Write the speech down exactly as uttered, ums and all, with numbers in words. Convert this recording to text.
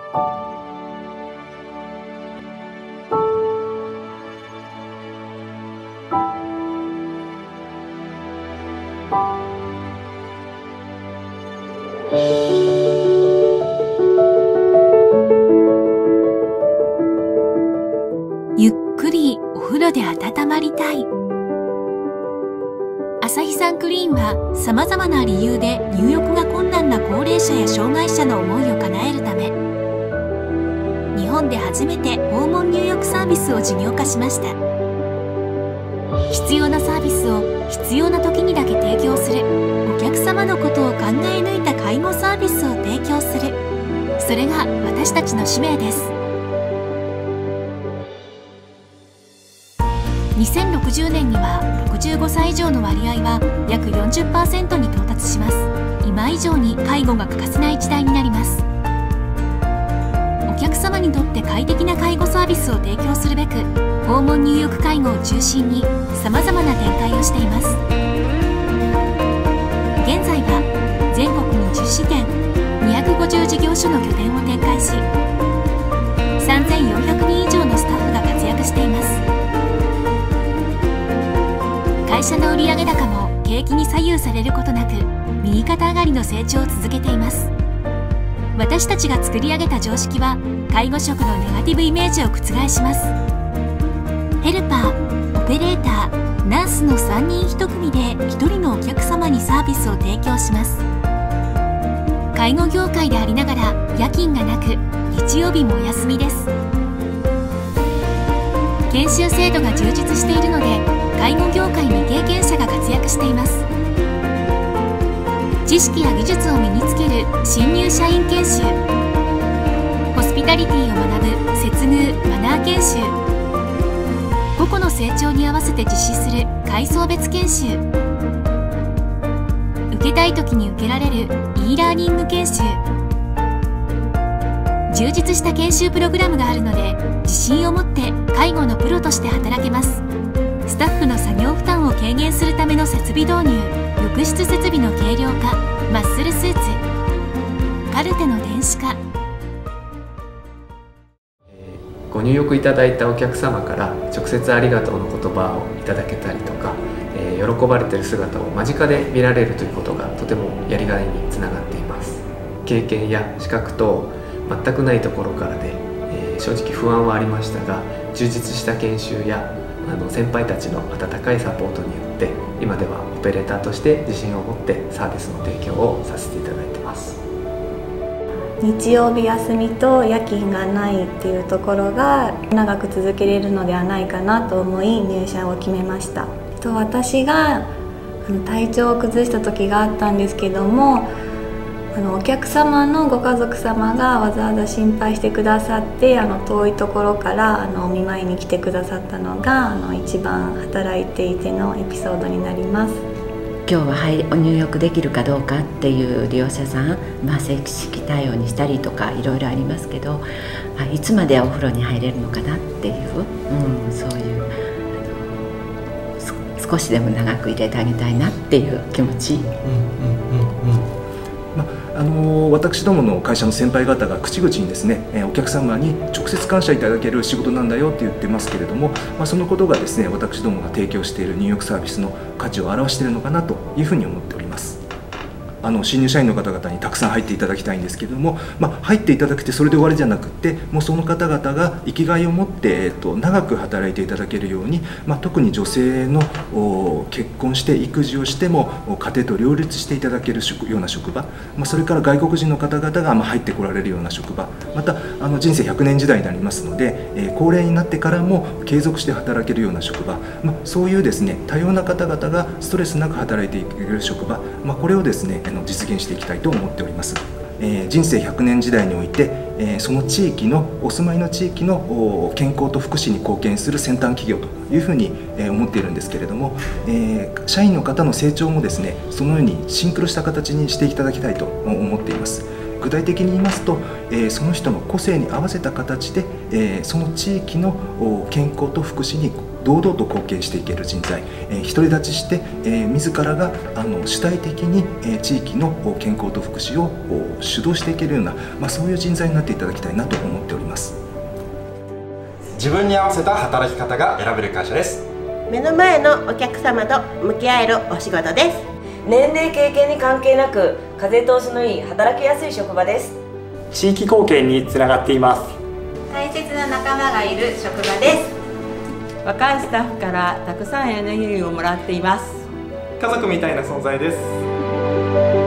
ゆっくりお風呂で温まりたい。アサヒサンクリーンは様々な理由で入浴が困難な高齢者や障害者の思いを叶えるため、日本で初めて訪問入浴サービスを事業化しました。必要なサービスを必要な時にだけ提供する、お客様のことを考え抜いた介護サービスを提供する、それが私たちの使命です。にせんろくじゅうねんにはろくじゅうごさい以上の割合は約 よんじゅっパーセント に到達します。今以上に介護が欠かせない時代になります。お客様にとって快適な介護サービスを提供するべく、訪問入浴介護を中心にさまざまな展開をしています。現在は全国にじゅっしてん、にひゃくごじゅう事業所の拠点を展開し、さんぜんよんひゃくにん以上のスタッフが活躍しています。会社の売上高も景気に左右されることなく、右肩上がりの成長を続けています。私たちが作り上げた常識は、介護職のネガティブイメージを覆します。ヘルパー、オペレーター、ナースのさんにんひと組でひとりのお客様にサービスを提供します。介護業界でありながら夜勤がなく、日曜日もお休みです。研修制度が充実しているので、介護業界未経験者が活躍しています。知識や技術を身につける新入社員研修、ホスピタリティを学ぶ接遇・マナー研修、個々の成長に合わせて実施する階層別研修、受けたい時に受けられる e ラーニング研修、充実した研修プログラムがあるので、自信を持って介護のプロとして働けます。スタッフの作業負担を軽減するための設備導入、浴室設備の軽量化、マッスルスーツ、カルテの電子化。 ご入浴いただいたお客様から直接ありがとうの言葉をいただけたりとか、えー、喜ばれている姿を間近で見られるということがとてもやりがいにつながっています。経験や資格等全くないところからで、えー、正直不安はありましたが、充実した研修やあの先輩たちの温かいサポートによって、今ではオペレーターとして自信を持ってサービスの提供をさせていただいてます。 日曜日休みと夜勤がないっていうところが長く続けれるのではないかなと思い入社を決めました。と私が体調を崩した時があったんですけども、あのお客様のご家族様がわざわざ心配してくださって、あの遠いところからあのお見舞いに来てくださったのがあの一番働いていてのエピソードになります。 今日は入入浴できるかどうかっていう利用者さん、まあ、正式対応にしたりとかいろいろありますけど、いつまでお風呂に入れるのかなっていう、うん、そういうあの少しでも長く入れてあげたいなっていう気持ち。 あの私どもの会社の先輩方が口々にですね、お客様に直接感謝いただける仕事なんだよって言ってますけれども、まあ、そのことがですね、私どもが提供している入浴サービスの価値を表しているのかなというふうに思っております。あの新入社員の方々にたくさん入っていただきたいんですけれども、まあ、入っていただくてそれで終わりじゃなくて、もうその方々が生きがいを持って、えっと、長く働いていただけるように、まあ、特に女性の結婚して育児をしても家庭と両立していただけるような職場、まあ、それから外国人の方々が入ってこられるような職場、またあの人生ひゃくねん時代になりますので、えー、高齢になってからも継続して働けるような職場、まあ、そういうですね多様な方々がストレスなく働いていける職場、まあ、これをですね実現していきたいと思っております。えー、人生ひゃくねん時代において、えー、その地域のお住まいの地域の健康と福祉に貢献する先端企業というふうに、えー、思っているんですけれども、えー、社員の方の成長もですねそのようにシンクロした形にしていただきたいと思っています。具体的に言いますと、えー、その人の個性に合わせた形で、えー、その地域の健康と福祉に堂々と貢献していける人材、えー、独り立ちして、えー、自らがあの主体的に、えー、地域の健康と福祉を主導していけるような、まあ、そういう人材になっていただきたいなと思っております。 自分に合わせた働き方が選べる会社です。 目の前のお客様と向き合えるお仕事です。 年齢経験に関係なく風通しのいい働きやすい職場です。 地域貢献につながっています。 大切な仲間がいる職場です。 若いスタッフからたくさんエネルギーをもらっています。 家族みたいな存在です。